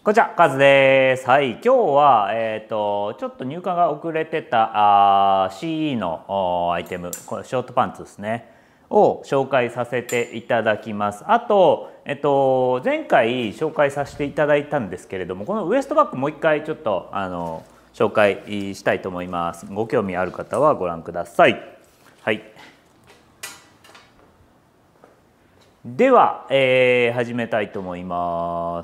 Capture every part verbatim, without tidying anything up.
こんにちは、カズです。はい、今日は、えーと、ちょっと入荷が遅れてたあ シーイー のアイテム、これショートパンツですね、を紹介させていただきます。あと、えっと、前回紹介させていただいたんですけれども、このウエストバッグもう一回ちょっとあの紹介したいと思います。ご興味ある方はご覧ください。はい。では、えー、始めたいと思います。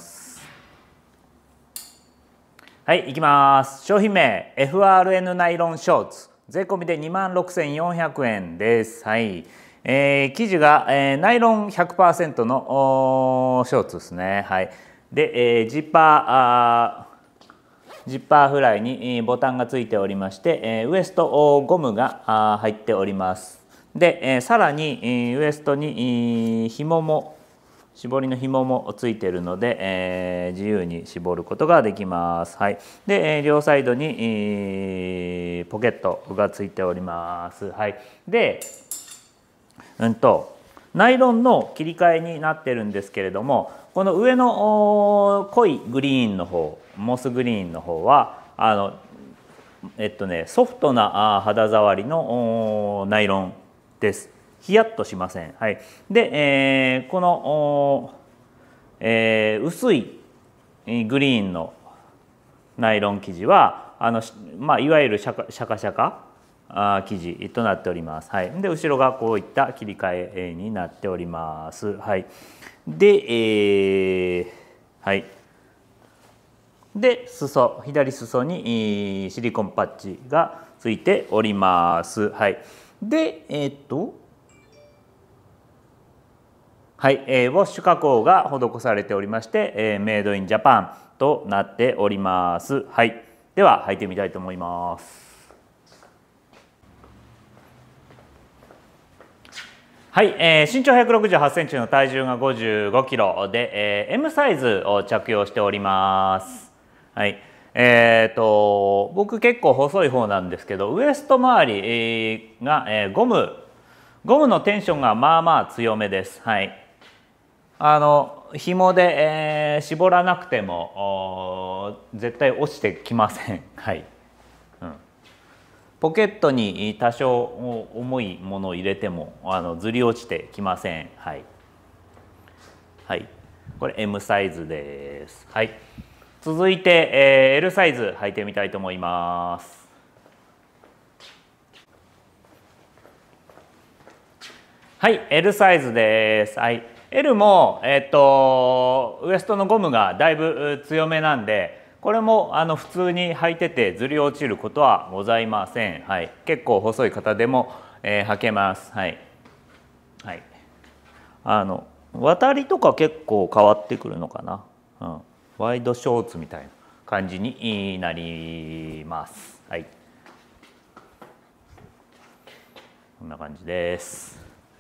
はい、いきます。商品名 エフアールエヌ ナイロンショーツ、税込みでにまんろくせんよんひゃくえんです。はい、えー、生地が、えー、ナイロン ひゃくパーセント のショーツですね。はい、で、えー、ジッパーあージッパーフライにボタンがついておりまして、えー、ウエストゴムが入っております。で、えー、さらにウエストに紐も絞りの紐もついているので、えー、自由に絞ることができます。はい、で両サイドに、えー、ポケットがついております。はい、で、うんとナイロンの切り替えになってるんですけれども、この上の濃いグリーンの方、モスグリーンの方はあのえっとねソフトな肌触りのナイロンです。ヒヤッとしません。はい、で、えー、この、えー、薄いグリーンのナイロン生地はあの、まあ、いわゆるシャカシャカシャカあ生地となっております。はい、で後ろがこういった切り替えになっております。はい、で、えー、はいで裾左裾にシリコンパッチがついております。はい、でえー、っとはい、えー、ウォッシュ加工が施されておりまして、えー、メイドインジャパンとなっております。はい、では履いてみたいと思います。はい、えー、身長ひゃくろくじゅうはちセンチの体重がごじゅうごキロで、えー、エム サイズを着用しております。はい、えーと僕結構細い方なんですけど、ウエスト周りが、えー、ゴムゴムのテンションがまあまあ強めです。はい。あの紐で、えー、絞らなくても絶対落ちてきません。はい、うん、ポケットに多少重いものを入れてもあのずり落ちてきません。はい、はい、これ エム サイズです。はい、続いて、えー、エル サイズ履いてみたいと思います。はい、エル サイズです。はい、エル も、えっと、ウエストのゴムがだいぶ強めなんで、これもあの普通に履いててずり落ちることはございません。はい、結構細い方でも、えー、履けます。はい、はい、あの渡りとか結構変わってくるのかな、うん、ワイドショーツみたいな感じになります。はい、こんな感じです。はい、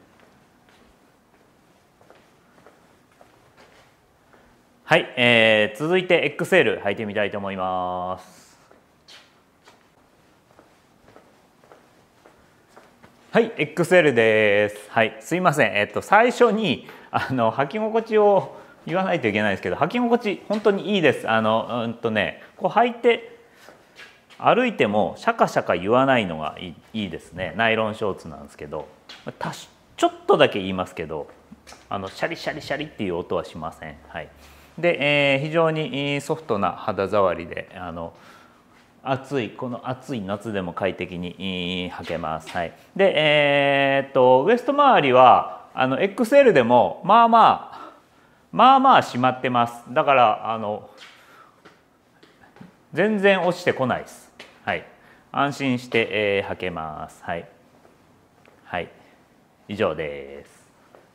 はい、えー、続いて エックスエル 履いてみたいと思います。はい、エックスエル です。はい、すいません。えっと最初にあの履き心地を言わないといけないですけど、履き心地本当にいいです。あのうんとね、こう履いて歩いてもシャカシャカ言わないのがいい、いいですね。ナイロンショーツなんですけど、たしちょっとだけ言いますけど、あのシャリシャリシャリっていう音はしません。はい。で、えー、非常にソフトな肌触りで、あの暑いこの暑い夏でも快適に履けます。はい、で、えー、っとウエスト周りはあの エックスエル でもまあまあまあまあ締まってます。だからあの全然落ちてこないです。はい、安心して、えー、履けます。はい、はい、以上です。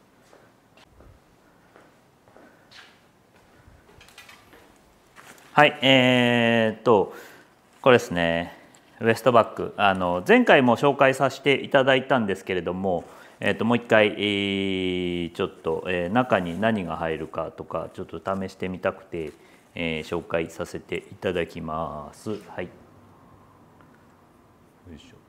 はい、えー、っとこれですね、ウエストバッグ、あの前回も紹介させていただいたんですけれども、えー、ともう一回、えー、ちょっと、えー、中に何が入るかとかちょっと試してみたくて、えー、紹介させていただきます。はい、よいしょ。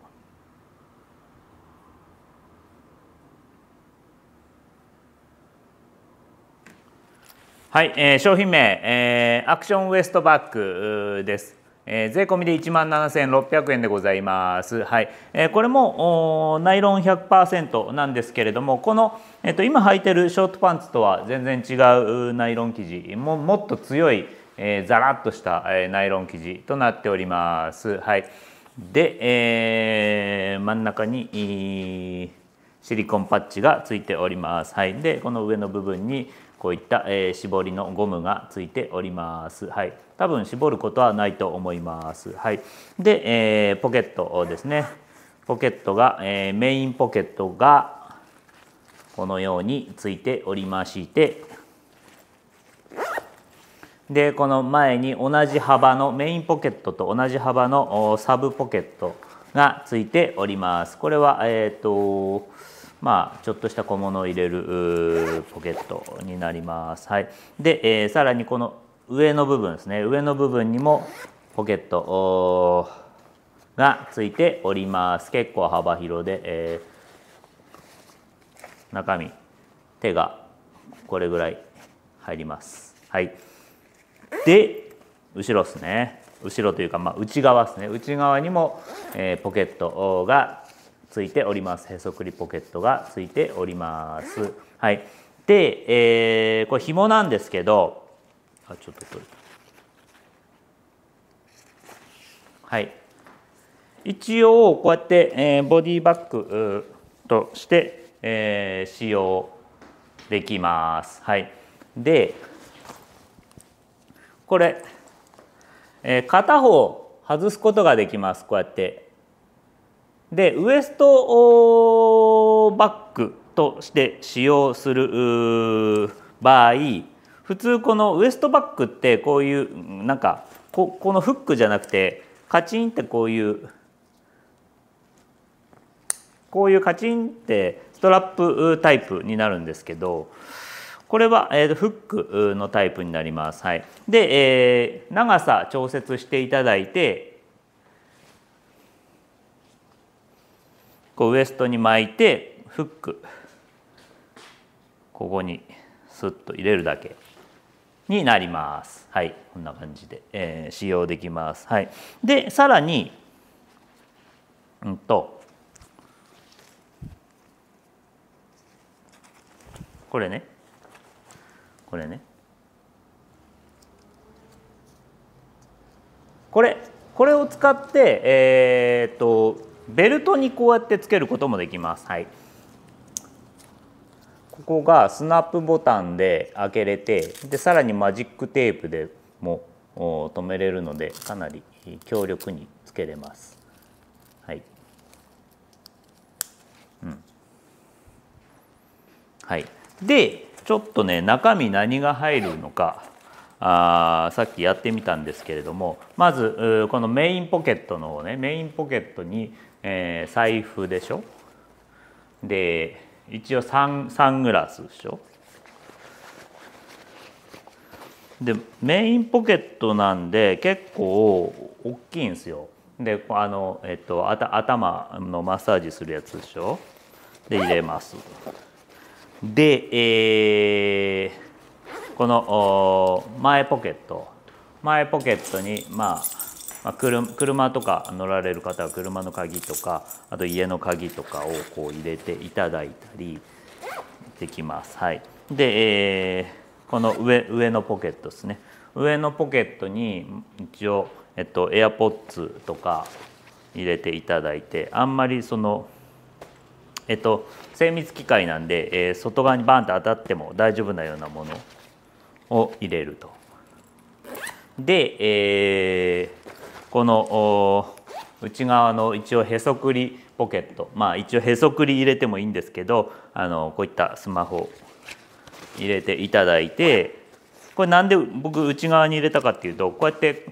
はい、えー、商品名、えー、アクションウエストバッグです。えー、税込みでいちまんななせんろっぴゃくえんでございます。はい、えー、これもナイロン ひゃくパーセント なんですけれども、この、えー、と今履いてるショートパンツとは全然違うナイロン生地、ももっと強い、えー、ザラッとした、えー、ナイロン生地となっております。はい、で、えー、真ん中にシリコンパッチがついております。はい、でこの上の部分にこういった、えー、絞りのゴムがついております。はい、多分絞ることはないと思います。はい、で、えー、ポケットですね。ポケットが、えー、メインポケットがこのようについておりまして、でこの前に同じ幅のメインポケットと同じ幅のサブポケットがついております。これはえっとまあちょっとした小物を入れるポケットになります。はい、で、えー、さらにこの上の部分ですね、上の部分にもポケットがついております。結構幅広で、えー、中身手がこれぐらい入ります。はい、で後ろですね、後ろというか、まあ、内側ですね、内側にも、えー、ポケットがついております。へそくりポケットがついております。はい、で、えー、これ紐なんですけど、あちょっと取るはい、一応こうやって、えー、ボディバッグとして、えー、使用できます。はい、でこれ、えー、片方外すことができます。こうやって。でウエストバッグとして使用する場合、普通このウエストバッグってこういうなんか こ, このフックじゃなくてカチンってこういうこういうカチンってストラップタイプになるんですけど、これは、えー、フックのタイプになります。はい、で、えー、長さ調節していただいて、こうウエストに巻いてフックここにスッと入れるだけになります。はい、こんな感じで、えー、使用できます。はい、でさらに、うんとこれねこれねこれこれを使って、えー、っとベルトにこうやってつけることもできます。はい、ここがスナップボタンで開けれて、でさらにマジックテープでも留めれるのでかなり強力につけれます。はい、うん、はい、でちょっとね中身何が入るのかあさっきやってみたんですけれども、まずこのメインポケットの方ね、メインポケットに、えー、財布でしょ、で一応サン、サングラスでしょ、でメインポケットなんで結構大きいんですよ。であの、えっと、頭のマッサージするやつでしょ、で入れます。で、えー、この前ポケット前ポケットに、まあ、車とか乗られる方は車の鍵とかあと家の鍵とかをこう入れていただいたりできます。はい、で、えー、この 上, 上のポケットですね、上のポケットに一応、えっと、エアポッツとか入れていただいて、あんまりそのえっと精密機械なんで、えー、外側にバンと当たっても大丈夫なようなものを入れると。で、えー、この内側の一応へそくりポケット、まあ一応へそくり入れてもいいんですけど、あのこういったスマホ入れていただいて、これなんで僕内側に入れたかっていうと、こうやって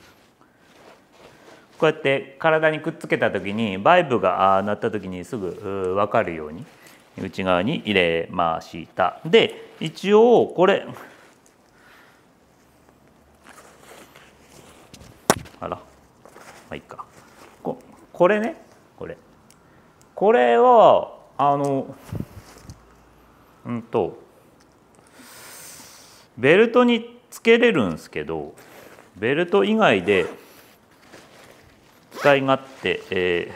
こうやって体にくっつけた時にバイブが鳴った時にすぐ分かるように内側に入れました。で一応これあらまあいいか、ここれねこれこれはあのうんとベルトにつけれるんですけど、ベルト以外で使い勝手、え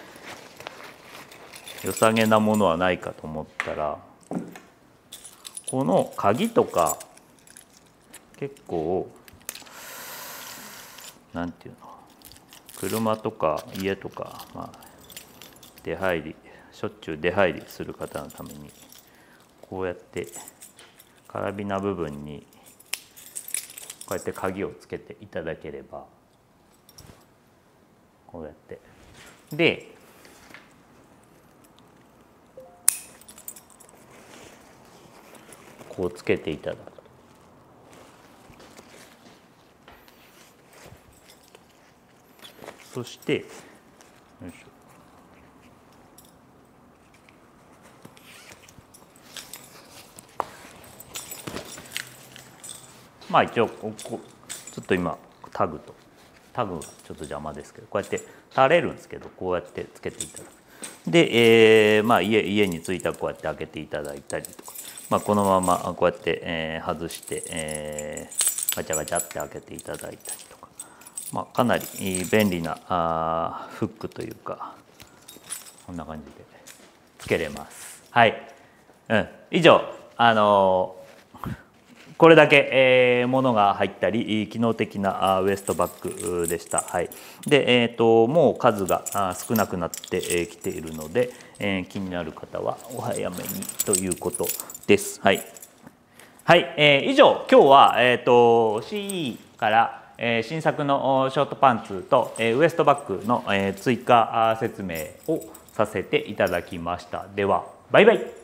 ー、良さげなものはないかと思ったら、この鍵とか結構なんていうの、車とか家とか、まあ、出入りしょっちゅう出入りする方のためにこうやってカラビナ部分にこうやって鍵をつけていただければ、こうやってでこうつけていただく。そしてよいしょ、まあ一応ここちょっと今タグとタグがちょっと邪魔ですけど、こうやって垂れるんですけど、こうやってつけていただく。で、えー、まあ家家に着いたらこうやって開けていただいたりとか、まあ、このままこうやって、えー、外して、えー、ガチャガチャって開けていただいたりとか、まあ、かなり便利なあフックというか、こんな感じでつけれます。はい、うん、以上あのーこれだけ、えー、物が入ったり機能的なウエストバッグでした。はい、で、えーと、もう数が少なくなってきているので、えー、気になる方はお早めにということです。はい、はい、えー、以上今日は、えーと、シーイー から、えー、新作のショートパンツと、えー、ウエストバッグの、えー、追加説明をさせていただきました。ではバイバイ。